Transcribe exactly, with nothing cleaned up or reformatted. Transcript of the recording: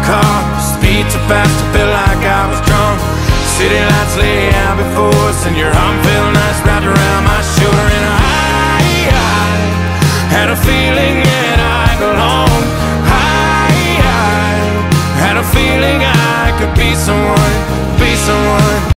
car, speed too fast to feel like I was drunk. City lights lay out before us and your arm felt